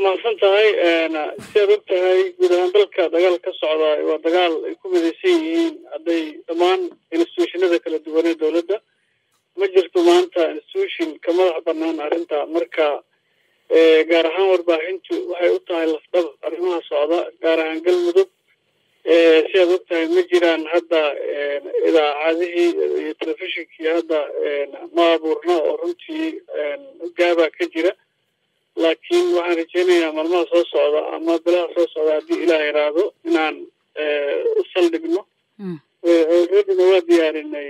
mahadsantahay sidaad ogtahay guud ahaan dalka dagaal ka socda waa dagaal ay ku midaysan yihiin hadday dhammaan institutionada kala duwan ee dowladda ma jirto maanta institution ka madax bannaan arrinta marka gaar ahaan warbaahintu waxay u tahay lafdhab arrimaha socda gaar ahaan galmudug sidaad ogtahay ma jiraan hadda idaacadihii iyo telefishinkii hadda ma abuurna oo runtii gaabaa ka jira laakiin waxaan rajeynayaa maalmaha soo socda ama bilaha soo socda haddii ilaah yaraado inaan u saldhigno alreadyna waa diyaarinay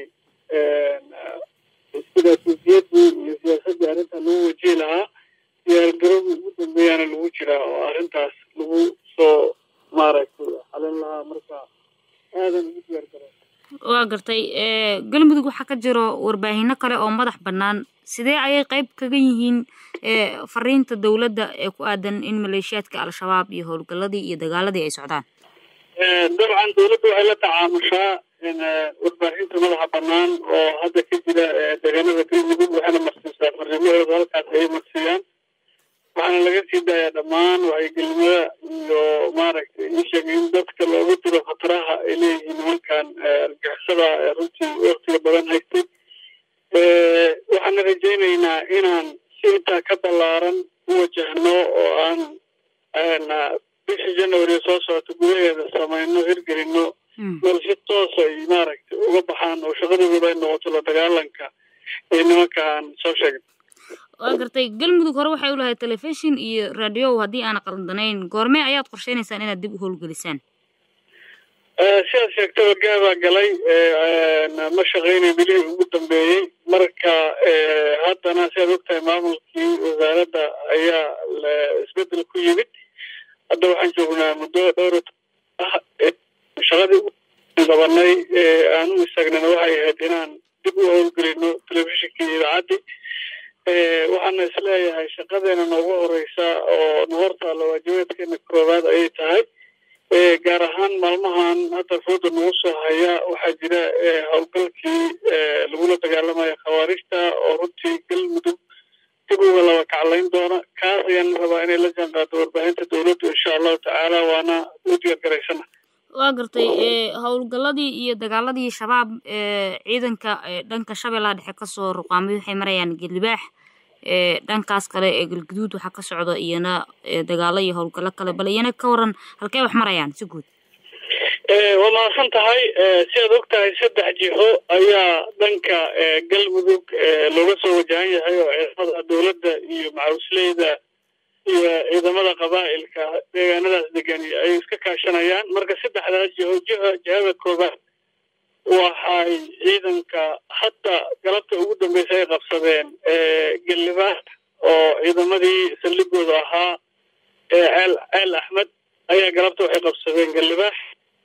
istiraatiijiyadii iyo siyaasaddii arrinta lagu wajihi lahaa diyaargarowgii ugu dambeeyaana lagu jiraa oo arrintaas lagu soo maaragtay xalin lahaa marka aadan ugu diyaargaro waa gartay galmudug waxaa ka jiro warbaahinno kale oo madax bannaan sidee ayay qayb kaga yihiin fariinta dowladda ee ku aadan in maleeshiyaadka al-shabaab iyo howlgalladii iyo dagaaladii ay socdaan dabcan dowladda waxay la tacaamushaa warbaahinta madaxa bannaan oo hadda ka jira deegaanada galmudug waxayna marsiisaa fariimahooda halkaas ayay marsiiyaan waxaana laga sii daayaa dhammaan wacyigelinimada iyo maaragtay ii sheegay in dadka looga diro khataraha ay leeyihiin nimankan argixisada runtii waqtiga badan haystay waxaana rajaynaynaa inaan si intaa ka ballaaran u wajahno oo aan bishii january soo socota gudaheeda samayno hirgelino bal si toos ay maaragtay uga baxaan oo shaqadooda ay noqoto la dagaalanka ee nimankaan soo sheegay waa gartay galmudug hore waxay u lahayd telefishin iyo radio haddii aan qaldanayn goormee ayaad qorsheynaysaan inaad dib u howlgelisaan sidaad sheegtaba gaabaa galay ma shaqeynay bilihii ugu dambeeyey marka haddana sidaad ogtahay maamulkii wasaaradda ayaa isbeddel ku yimid hadda waxaan joognaa muddo dhowr shaqadii qabanay aan u istaagnana waxay ahayd inaan dib u howlgelino telefishinkii iyo idaacaddii waxaana isleeyahay shaqadeena noogu horeysa oo na hortaalla waajibaadkeena koowaad ayay tahay gaar ahaan maalmahan hadda fooda nagu soo haya waxaa jira howlgalkii lagula dagaalamaya khawaarijta oo runtii galmudug dib uga laba kaclayn doona kaas ayaan rabaa inay la jaanqaado warbaahinta dowladdu insha allahu tacaala waana u diyaargaraysana waa gartay howlgalladii iyo dagaaladii shabaab ciidanka dhanka shabeellaha dhexe kasoo ruqaamay waxay marayaan galibaax dhankaas kale ee galguduud waxaa ka socda iyana dagaalo iyo howlgallo kale bal iyana ka waran halkee wax marayaan si guud waa mahadsan tahay sidaad og tahay 3 jiho ayaa dhanka galmudug looga soo wajahan yahay oo ciidamada dowladda iyo macawisleyda iyo ciidamada qabaa'ilka deegaanadaas degan ay iska kaashanayaan marka 3daas jihada koobaad waxay ciidanka hadda galabta ugu dambeysay ay qabsadeen galibaax oo ciidamadii saldhigooda ahaa ceel axmed ayaa galabta waxay qabsadeen galibaax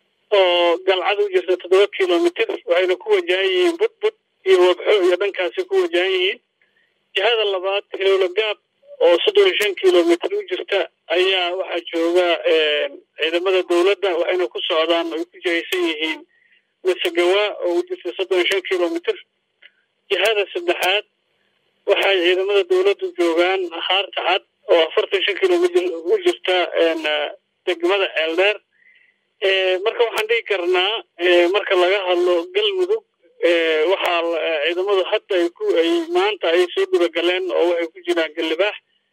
oo galcad u jirta 7 kilomitir waxayna ku wajahan yihiin budbud iyo wabxo iyo dhankaasi ku wajahan yihiin jihada labaad hilowlagaab oo 35 kilomitir u jirta ayaa waxaa jooga ciidamada dowladda waxayna ku socdaan ay ku jihaysan yihiin masagawa oo u jirta 35 kilomitir jihada saddexaad waxay ciidamada dowladdu joogaan haarta cad oo 45 kilomitir u jirta degmada ceeldheer marka waxaan dhihi karnaa marka laga hadlo galmudug waxaa ciidamadu hadda ay maanta ay soo gudagaleen oo waxay ku jiraan galibaax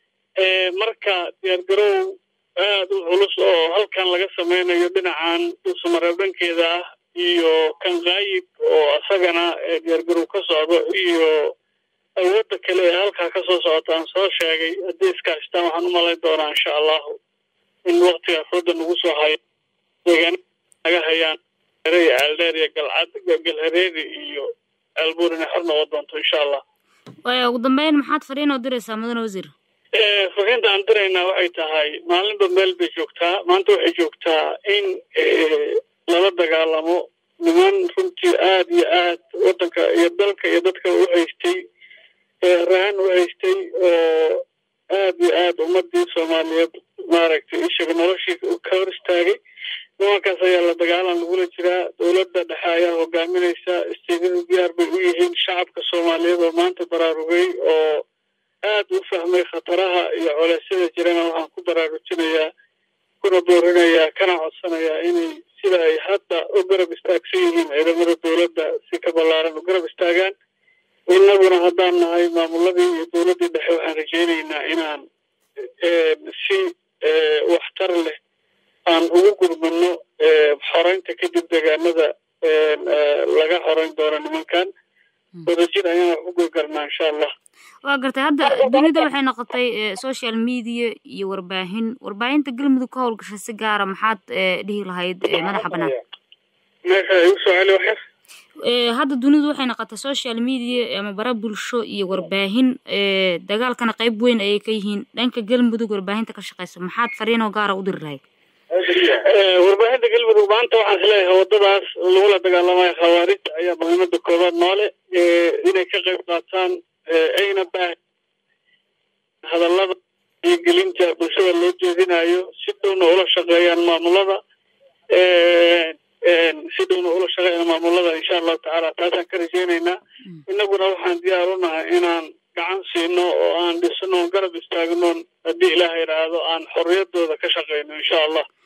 marka diyaargarow aad u culus oo halkan laga sameynayo dhinacan dhuusamareeb dhankeeda ah iyo kan qaayib oo asagana diyaargarow ka socdo iyo awoodda kale ee halkaa ka soo socotaan soo sheegay haddii iskaashtaan waxaan u malayn doonaa insha allahu in waqtiga fooda nagu soo hayo deegaana naga hayaan ceeldheer iyo galcad galhareeri iyo ceelbuur inay xor noqon doonto insha allah ugu dambeyn maxaad fariin oo diraysaa mudane wasiir fariinta aan diraynaa waxay tahay maalinba meel bay joogtaa maanta waxay joogtaa in lala dagaalamo niman runtii aad iyo aad waddanka iyo dalka iyo dadka u haystay rahan u haystay oo aad iyo aad ummadii soomaaliyeed maaragtay ishaga noloshii ka hor istaagay nimankaas ayaa la dagaalan lagula jiraa dowladda dhexe ayaa hogaaminaysa istiidadu diyaar bay u yihiin shacabka soomaaliyeed oo maanta baraarugay oo aad u fahmay khataraha iyo culeysyada jira jirana waxaan ku baraarujinayaa kuna boorinayaa kana codsanayaa inay sida ay hadda u garab istaagsan yihiin ciidamada dowladda si ka ballaaran u garab istaagaan innaguna haddaan nahay maamuladii iyo dowladdii dhexe waxaan rajaynaynaa inaan si waxtar leh aan ugu gurmano xoreynta kadib deegaanada laga xoreyn doono nimankan wadajir ayaan wax u gurgarnaa insha allah waa gartay hadda dunida waxay noqotay social media iyo warbaahinta galmudug ka howlgashay si gaara maxaad dhihi lahayd madaxa bannaan meesha ay u soo celi waxyar hadda dunidu waxay noqotay social media ama bara bulsho iyo warbaahin dagaalkana qayb weyn ayay ka yihiin dhanka galmudug warbaahinta ka shaqeysa maxaad fariinoo gaara u diri lahayd warbaahinta galmudug maanta waxaan isleeyahay waddadaas lagula dagaalamayo khawaarijta ayaa muhiimada koobaad noole inay ka qayb qaataan ayna baahan hadallada iyo gelinta bulshada loo jeedinayo si dhowna ula shaqeeyaan maamulada insha allahu tacaala taasaan ka rajaynaynaa innaguna waxaan diyaar u nahay inaan gacan siino oo aan dhisno garab istaagnoon haddii ilaaha yidhaahdo aan xorriyaddooda ka shaqeyno insha allah